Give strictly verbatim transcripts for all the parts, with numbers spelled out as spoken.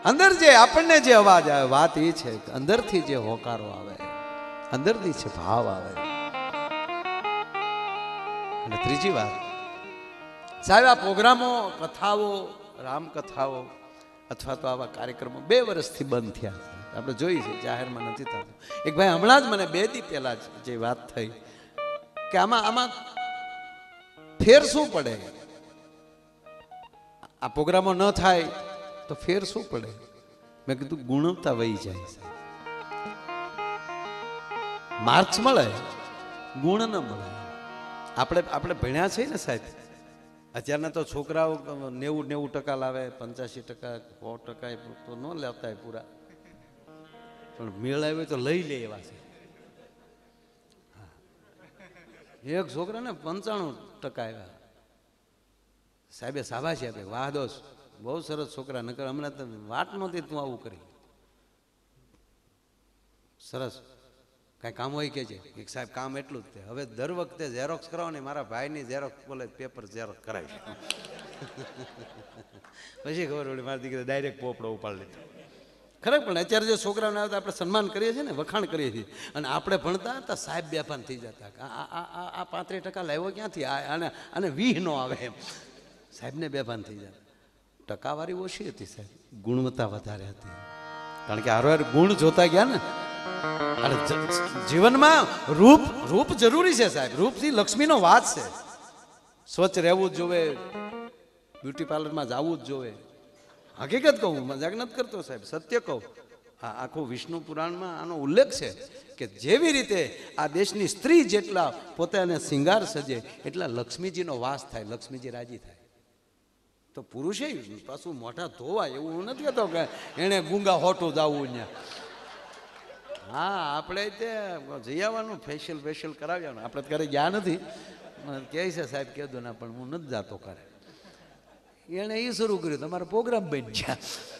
અંદર જે આપણને જે અવાજ આવે વાત એ છે કે અંદરથી જે હોકારો આવે, અંદરથી છે ભાવ આવે. અને ત્રીજી વાત સાહેબ, આ પ્રોગ્રામો, કથાઓ, રામકથાઓ અથવા તો આવા કાર્યક્રમો બે વર્ષથી બંધ થયા છે. આપણે જોઈએ છે જાહેરમાં નથી થતું. એક ભાઈ હમણાં જ મને બે દી પહેલા જે વાત થઈ કે આમાં આમાં ફેર શું પડે, આ પ્રોગ્રામો ન થાય તો ફેર શું પડે? મેં કીધું ગુણવત્તા વહી જાય છે. માર્ક્સ મળે, ગુણ ન મળે. આપણે આપણે ભણ્યા છે ને સાહેબ, અત્યારના તો છોકરાઓ નેવું નેવું ટકા લાવે, પંચ્યાસી ટકા સો ટકા તો ન લેતા હોય પૂરા, પણ મેળ આવ્યો તો લઈ લે એવા છે. એક છોકરાને પંચાણું ટકા આવ્યા. સાહેબે શાબાશી આપે, વાહ દોસ્ત, બહુ સરસ છોકરા, નકર હમણાં તો વાત નહોતી તું આવું કરી. સરસ, કાંઈ કામ હોય કે છે એક સાહેબ કામ એટલું જ છે. હવે દર વખતે ઝેરોક્સ કરાવો ને, મારા ભાઈની ઝેરોક્સ બોલે પેપર ઝેરોક્સ કરાવી. પછી ખબર પડી મારી દીકરી ડાયરેક્ટ પોપડો ઉપાડી લીધો. ખરેખર પણ અત્યારે જે છોકરાઓને આવતા આપણે સન્માન કરીએ છીએ ને, વખાણ કરીએ છીએ. અને આપણે ભણતા હતા સાહેબ બેભાન થઈ જતા, આ પાંત્રીસ ટકા લાવ્યો ક્યાંથી, આને આને વીહ નો આવે એમ સાહેબને બેભાન થઈ જાય. ટકાવારી ઓછી હતી સાહેબ, ગુણવત્તા વધારે હતી. કારણ કે હારો હાર ગુણ જોતા ગયા ને. અને જીવનમાં રૂપ રૂપ જરૂરી છે સાહેબ. રૂપથી લક્ષ્મીનો વાત છે. સ્વચ્છ રહેવું જ જોવે, બ્યુટી પાર્લરમાં જવું જ જોવે. હકીકત કહું, મજાક નથી કરતો સાહેબ, સત્ય કહું. આ આખું વિષ્ણુ પુરાણમાં આનો ઉલ્લેખ છે કે જેવી રીતે આ દેશની સ્ત્રી જેટલા પોતાને શિંગાર સજે એટલા લક્ષ્મીજીનો વાસ થાય, લક્ષ્મીજી રાજી થાય. તો પુરુષે પાછું મોઢા ધોવા એવું હું નથી કહેતો કે એને ગુંગા હોટું જવું ત્યાં. હા, આપણે તે જઈ આવવાનું, ફેશિયલ ફેશિયલ કરાવ્યાનું. આપણે ક્યારે ગયા નથી, કહે છે સાહેબ કહેતો ના, પણ હું નથી જાતો કરે. એણે એ શરૂ કર્યું, તમારા પ્રોગ્રામ બની ગયા.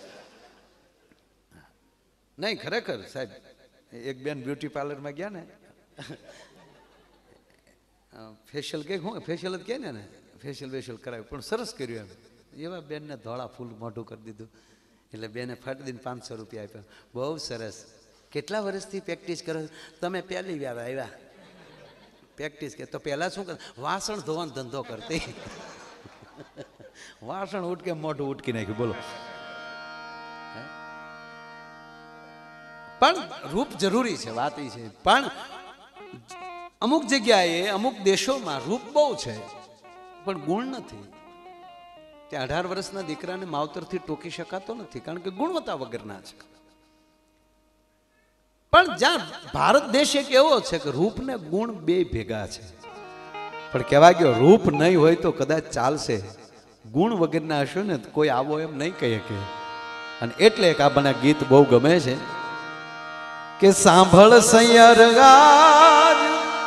નહીં ખરેખર સાહેબ, એક બેન બ્યુટી પાર્લરમાં ગયા ને, ફેશિયલ કે હું ફેશિયલ જ કહે ને, ફેશિયલ વેશિયલ કરાવ્યું, પણ સરસ કર્યું એમ. એવા બેનને ધોળા ફૂલ મોઢું કરી દીધું. એટલે બેને ફાટી દઈને પાંચસો રૂપિયા આપ્યા. બહુ સરસ, કેટલા વર્ષથી પ્રેક્ટિસ કરો? તમે પહેલી વાર આવ્યા પ્રેક્ટિસ કે તો પહેલાં શું કર? વાસણ ધોવાનો ધંધો કરતી. વાસણ ઉટકે મોઢું ઉટકી નાખ્યું. બોલો. પણ રૂપ જરૂરી છે, વાત એ છે. પણ અમુક જગ્યાએ, અમુક દેશોમાં રૂપ બહુ છે પણ ગુણ નથી. ત્યાં અઢાર વર્ષના દીકરાને માવતરથી ટોકી શકાતો નથી, કારણ કે ગુણવત્તા વગરના છે. પણ જ્યાં ભારત દેશ એક એવો છે કે રૂપ ને ગુણ બે ભેગા છે. પણ કહેવા ગયો રૂપ નહીં હોય તો કદાચ ચાલશે, ગુણ વગરના હશો ને કોઈ આવો એમ નહીં કહી શકે. અને એટલે એક આપણને ગીત બહુ ગમે છે કે સાંભળ સૈયર ગાજ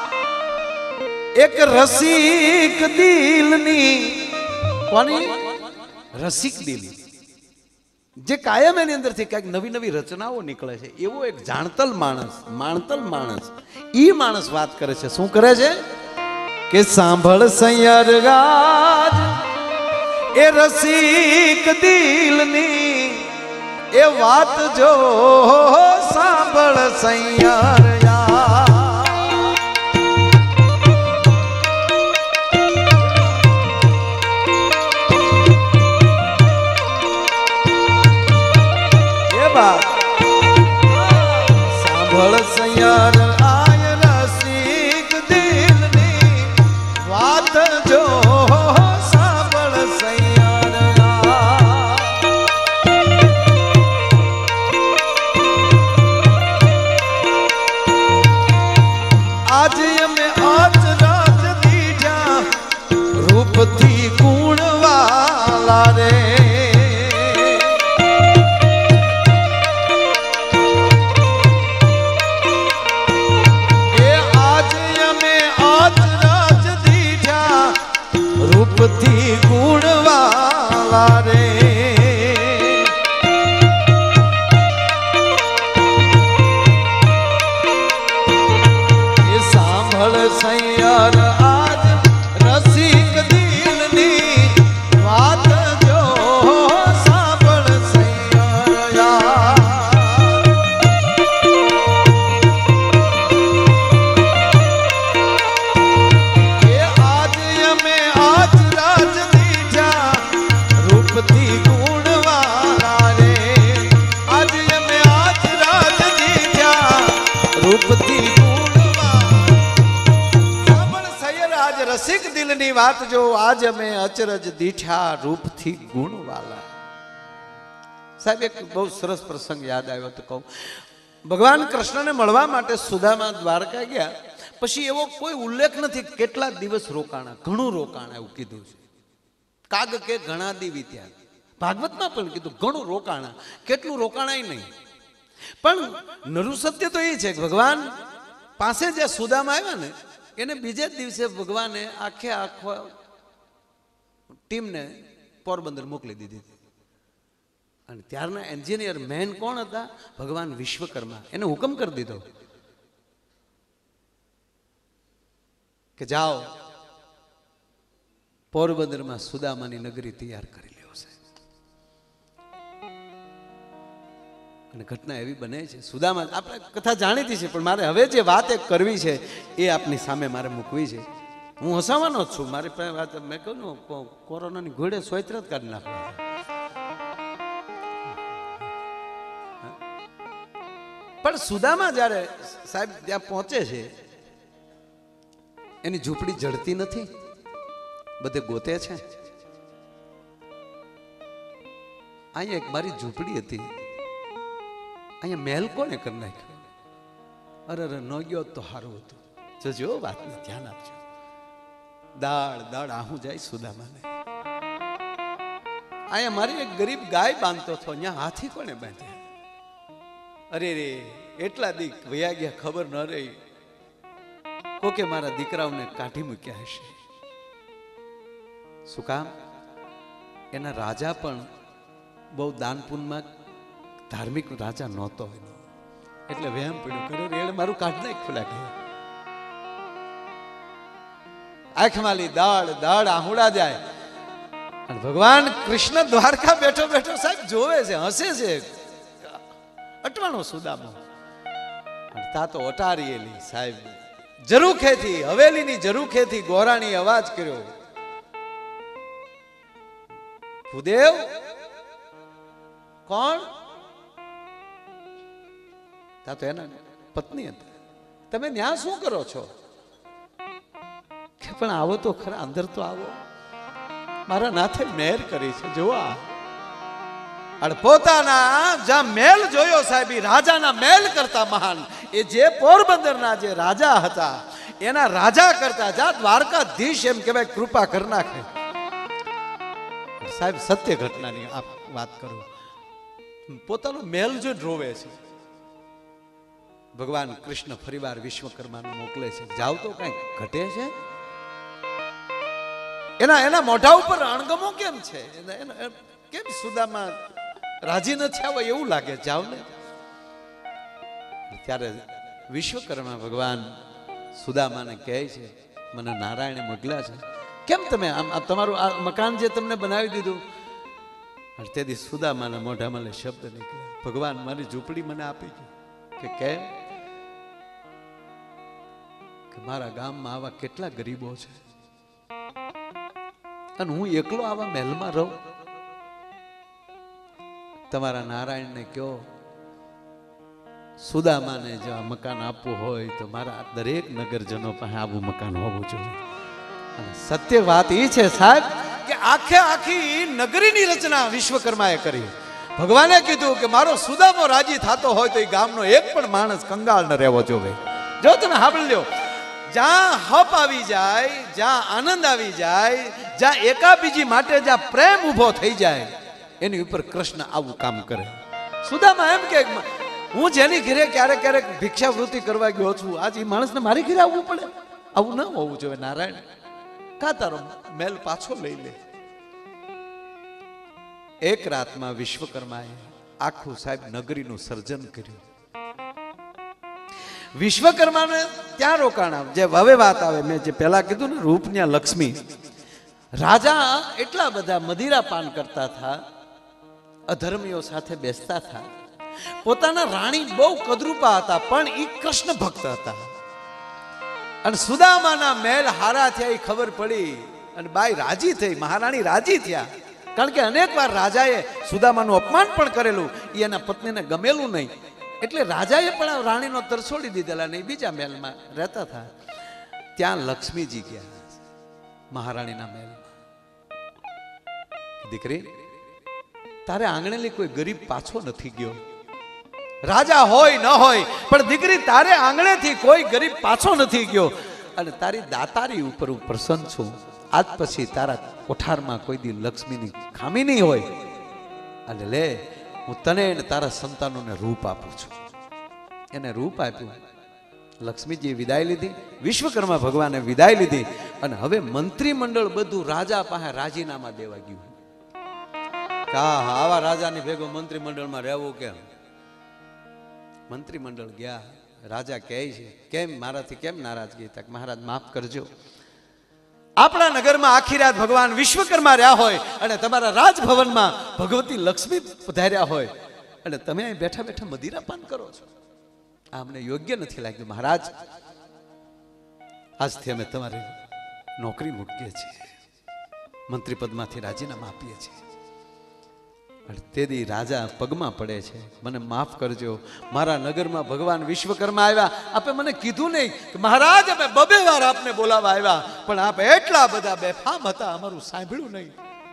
એક રસિક દિલની. કોની? રસિક દિલ, જે કાયમ એની અંદરથી કંઈક નવી નવી રચનાઓ નીકળે છે. એવો એક જાણતલ માણસ, માણતલ માણસ, ઈ માણસ વાત કરે છે. શું કરે છે કે સાંભળ સૈયર ગાજ એ રસિક દિલની એ વાત જો સાંભળ સૈયર સાંભળ સૈયર આય રસિક દિલની વાત જો સાંભળ સૈયર. આજે અમે અચરજ દીજા રૂપથી ગુણવાલા રે. વાત જો આજ અમે અચરજ દીઠા રૂપથી ગુણવાલા. સાહેબ એક બહુ સરસ પ્રસંગ યાદ આવ્યો તો કહું. ભગવાન કૃષ્ણને મળવા માટે સુદામા દ્વારકા ગયા, પછી એવો કોઈ ઉલ્લેખ નથી કેટલા દિવસ રોકાણા. ઘણું રોકાણા એવું કીધું છે. કાગ કે ઘણા દી વીત્યા, ભાગવતમાં પણ કીધું ઘણું રોકાણા. કેટલું રોકાણાય નહીં. પણ નરુ સત્ય તો એ છે કે ભગવાન પાસે જે સુદામા આવ્યા ને એને બીજે જ દિવસે ભગવાને આખે આખો ટીમને પોરબંદર મોકલી દીધી હતી. અને ત્યારના એન્જિનિયર મેન કોણ હતા? ભગવાન વિશ્વકર્મા. એને હુકમ કરી દીધો કે જાઓ પોરબંદરમાં સુદામાની નગરી તૈયાર કરી લેવો છે. અને ઘટના એવી બને છે. સુદામા આપણે કથા જાણીતી છે, પણ મારે હવે જે વાત એક કરવી છે એ આપની સામે મારે મૂકવી છે. હું હસાવાનો જ છું. મારી પાસે વાત મેં કહ્યું ને કોરોનાની ઘોડે સોયત્ર જ કાઢી નાખવા. પણ સુદામા જ્યારે સાહેબ ત્યાં પહોંચે છે, એની ઝૂંપડી જડતી નથી, બધે ગોતે છે. અહીંયા એક મારી ઝૂંપડી હતી, અહીંયા મહેલ કોને કરી નાખ્યો? અરે અરે ન ગયો તો સારું હતું. જોજો વાતને ધ્યાન આપજો. દાળ દાળ આહું જાય સુદામાને. અહીંયા મારી એક ગરીબ ગાય બાંધતો હતો, અહીંયા હાથી કોને બાંધ્યા? અરે રે એટલા દીક વયા ગયા, ખબર ન રહી. કોકે મારા દીકરાઓને કાઢી મૂક્યા હશે. શું કામ? એના રાજા પણ બહુ દાનપુનમાં ધાર્મિક રાજા નહોતો, એટલે વહેમ પડ્યો કરે રેડ મારું કાઢ નાખ્યું લાગે. આંખમાં દાળ દાળ આહુડા જાય. અને ભગવાન કૃષ્ણ દ્વારકા બેઠો બેઠો સાહેબ જોવે છે, હસે છે. અટવાનો સુદામો તા તો અટારીએલી સાહેબ જરૂખેથી હવેલીની જરૂખેથી ગોરાણી અવાજ કર્યો, ભૂદેવ. કોણ? તા તો એના પત્ની હતા. તમે ન્યા શું કરો છો? કે પણ આવો તો ખરા, અંદર તો આવો. મારા નાથે મહેર કરી છે. જોવા પોતાના જ્યાં મેલ જોયો સાહેબ, રાજાના મેલ કરતા મહાન એ જે પોરબંદરના જે રાજા હતા એના રાજા કરતા જા દ્વારકાધીશ એમ કહેવાય કૃપા કરી નાખે. સાહેબ સત્ય ઘટનાની આપ વાત કરો. પોતાનો મેલ જો રોવે છે. ભગવાન કૃષ્ણ ફરીવાર વિશ્વકર્માને મોકલે છે, જાવ તો કઈ ઘટે છે? એના એના મોઢા ઉપર અણગમો કેમ છે? કેમ સુદામા રાજી નથી આવો એવું લાગે? જાવ ને. ત્યારે વિશ્વકર્મા ભગવાન સુદામાને કહે છે, મને નારાયણે મોકલ્યા છે, કેમ તમે આમ તમારું આ મકાન જે તમને બનાવી દીધું? તેથી સુદામાના મોઢામાં લે શબ્દ નીકળ્યા, ભગવાન મારી ઝૂંપડી મને આપી કે કેમ? કે મારા ગામમાં આવા કેટલા ગરીબો છે અને હું એકલો આવા મહેલમાં રહું. તમારા નારાયણને કહો સુદામાને જો આ મકાન આપવું હોય તો મારા દરેક નગરજનો પાસે આવું મકાન હોવું જોઈએ. અને સત્ય વાત એ છે સાહેબ કે આખે આખી નગરીની રચના વિશ્વકર્માએ કરી. ભગવાને કીધું કે મારો સુદામો રાજી થતો હોય તો એ ગામનો એક પણ માણસ કંગાળ ન રહેવો જોઈએ. જો તમે સાંભળી લો, જ્યાં હપ આવી જાય, જ્યાં આનંદ આવી જાય, જ્યાં એકાબીજી માટે જ્યાં પ્રેમ ઉભો થઈ જાય, એની ઉપર કૃષ્ણ આવું કામ કરે. સુદામા એમ કે હું જેની ઘરે ક્યારેક ક્યારેક ભિક્ષાવૃત્તિ કરવા ગયો છું, આજ એ માણસને મારી ઘરે આવવું પડે? આવું ન હોવું જોઈએ. નારાયણ કા તારો મેલ પાછો લઈ લે. એક રાતમાં વિશ્વકર્માએ આખું સાહેબ નગરીનું સર્જન કર્યું. વિશ્વકર્માને ત્યાં રોકાણા. જે હવે વાત આવે, મેં જે પહેલા કીધું ને રૂપન્યા લક્ષ્મી, રાજા એટલા બધા મદિરા પાન કરતા હતા, અધર્મીઓ સાથે બેસતા હતા. પોતાના રાણી બહુ કદરૂપા હતા, પણ એ કૃષ્ણ ભક્ત હતા. અને સુદામાના મેલ હારા થયા એ ખબર પડી અને બાઈ રાજી થઈ, મહારાણી રાજી થયા. કારણ કે અનેક વાર રાજાએ સુદામાનું અપમાન પણ કરેલું, એ એના પત્નીને ગમેલું નહીં, એટલે રાજાએ પણ રાણીનો તરછોડી દીધેલા નહીં, બીજા મહેલમાં રહેતા હતા. ત્યાં લક્ષ્મીજી ગયા. મહારાણીના મહેલ, દીકરી તારે આંગણેલી કોઈ ગરીબ પાછો નથી ગયો. રાજા હોય ન હોય પણ દીકરી તારે આંગણેથી કોઈ ગરીબ પાછો નથી ગયો. અને તારી દાતારી ઉપર હું પ્રસન્ન છું. આજ પછી તારા કોઠારમાં કોઈ દી લક્ષ્મીની ખામી નહીં હોય. અને લે હું તને અને તારા સંતાનોને રૂપ આપું છું. એને રૂપ આપ્યું. લક્ષ્મીજીએ વિદાય લીધી, વિશ્વકર્મા ભગવાને વિદાય લીધી. અને હવે મંત્રીમંડળ બધું રાજા પાસે રાજીનામા દેવા ગયું. કા આવા રાજાની ભેગો મંત્રીમંડળમાં રહેવું કેમ? મંત્રીમંડળ ગયા. રાજા કહે છે કેમ મારાથી કેમ નારાજગી? તક મહારાજ માફ કરજો, આપણા નગરમાં આખી રાત ભગવાન વિશ્વકર્મા રહ્યા હોય અને તમારા રાજભવનમાં ભગવતી લક્ષ્મી પધાર્યા હોય અને તમે અહીં બેઠા બેઠા મદિરા પાન કરો છો, આ અમને યોગ્ય નથી લાગ્યું. મહારાજ આજથી અમે તમારી નોકરી મૂકીએ છીએ, મંત્રી પદમાંથી રાજીનામા આપીએ છીએ. તેથી રાજા પગમાં પડે છે, મને માફ કરજો. મારા નગરમાં ભગવાન વિશ્વકર્મા આવ્યા, આપે મને કીધું નહીં કે મહારાજ અમે બબે વાર આપને બોલાવા આવ્યા, પણ આપ એટલા બધા બેફામ હતા, અમારું સાંભળ્યું નહીં.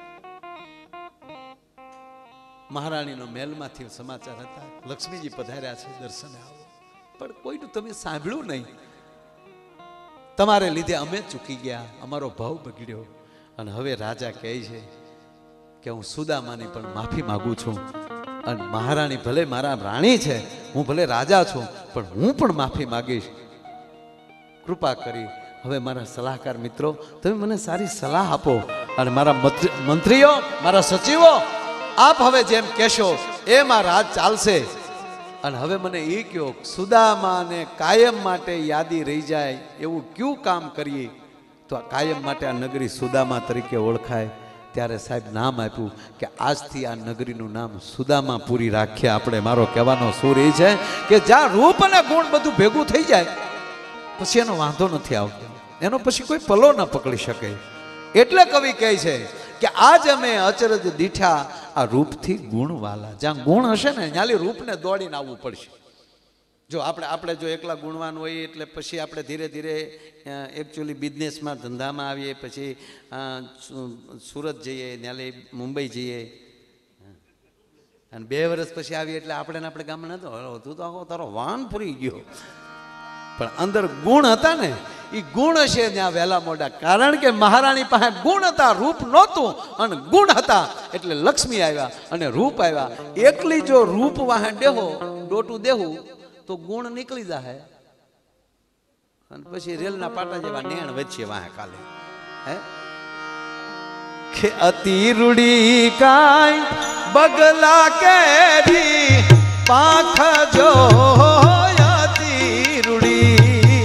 મહારાણીનો મહેલમાંથી સમાચાર હતા, લક્ષ્મીજી પધાર્યા છે, દર્શને આવો, પણ કોઈનું તમે સાંભળ્યું નહીં. તમારે લીધે અમે ચૂકી ગયા, અમારો ભાવ બગડ્યો. અને હવે રાજા કહે છે કે હું સુદામાની પણ માફી માંગુ છું. અને મહારાણી ભલે મારા રાણી છે, હું ભલે રાજા છું, પણ હું પણ માફી માંગીશ. કૃપા કરી હવે મારા સલાહકાર મિત્રો તમે મને સારી સલાહ આપો. અને મારા મંત્રીઓ, મારા સચિવો, આપ હવે જેમ કહેશો એમાં રાજ ચાલશે. અને હવે મને એ કહો, સુદામાને કાયમ માટે યાદી રહી જાય એવું કયું કામ કરીએ તો આ કાયમ માટે આ નગરી સુદામા તરીકે ઓળખાય? ત્યારે સાહેબ નામ આપ્યું કે આજથી આ નગરીનું નામ સુદામાપુરી રાખીએ આપણે. મારો કહેવાનો સુર એ છે કે જ્યાં રૂપ અને ગુણ બધું ભેગું થઈ જાય પછી એનો વાંધો નથી આવતો, એનો પછી કોઈ પલો ન પકડી શકે. એટલે કવિ કહે છે કે આજ અમે અચરજ દીઠા આ રૂપથી ગુણવાલા. જ્યાં ગુણ હશે ને ત્યાંથી રૂપને દોડીને આવવું પડશે. જો આપણે આપણે જો એકલા ગુણવાન હોઈએ એટલે પછી આપણે ધીરે ધીરે એકચ્યુઅલી બિઝનેસમાં ધંધામાં આવીએ, પછી સુરત જઈએ, ત્યાંથી મુંબઈ જઈએ, અને બે વર્ષ પછી આવીએ એટલે આપણે ને આપણે ગામમાં નતો તું તો આખો તારો વાન પૂરી ગયો. પણ અંદર ગુણ હતા ને એ ગુણ હશે ત્યાં વહેલા મોડા, કારણ કે મહારાણી પાસે ગુણ હતા, રૂપ નહોતું. અને ગુણ હતા એટલે લક્ષ્મી આવ્યા અને રૂપ આવ્યા. એકલી જો રૂપ વાહે દેહો ડોટું દેવું તો ગુણ નીકળી જાય અને પછી રેલના પાટા જેવા નેણ વચ્ચે વાહે કાલે હે કે અતિ રૂડી કાઈ બગલા કેરી પાંખ જો અતિ રૂડી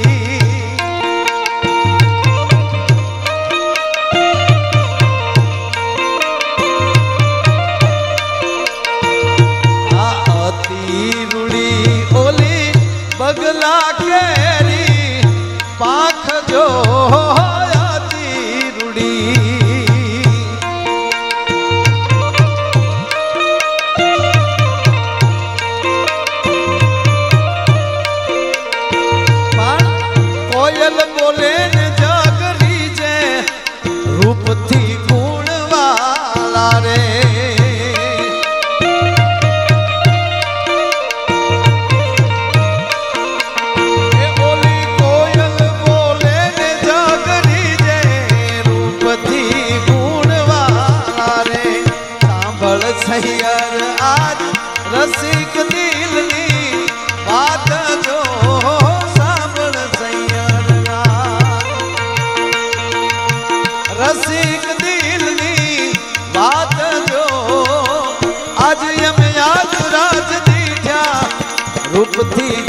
આ અતિ રૂડી ઓલી બગલા કેરી પાંખ જો અતિ રૂડી બોલે ને જાગરી જે રૂપથી ગુણવાલા રે. એ ઓલી કોયલ બોલે ને જાગરી જે રૂપથી ગુણવાલા રે. સાંભળ સૈયર આજ રસિક દિલની વાત જો રસિક દિલની વાત જો આજ અમે યાદ રાજ દીઠા રૂપથી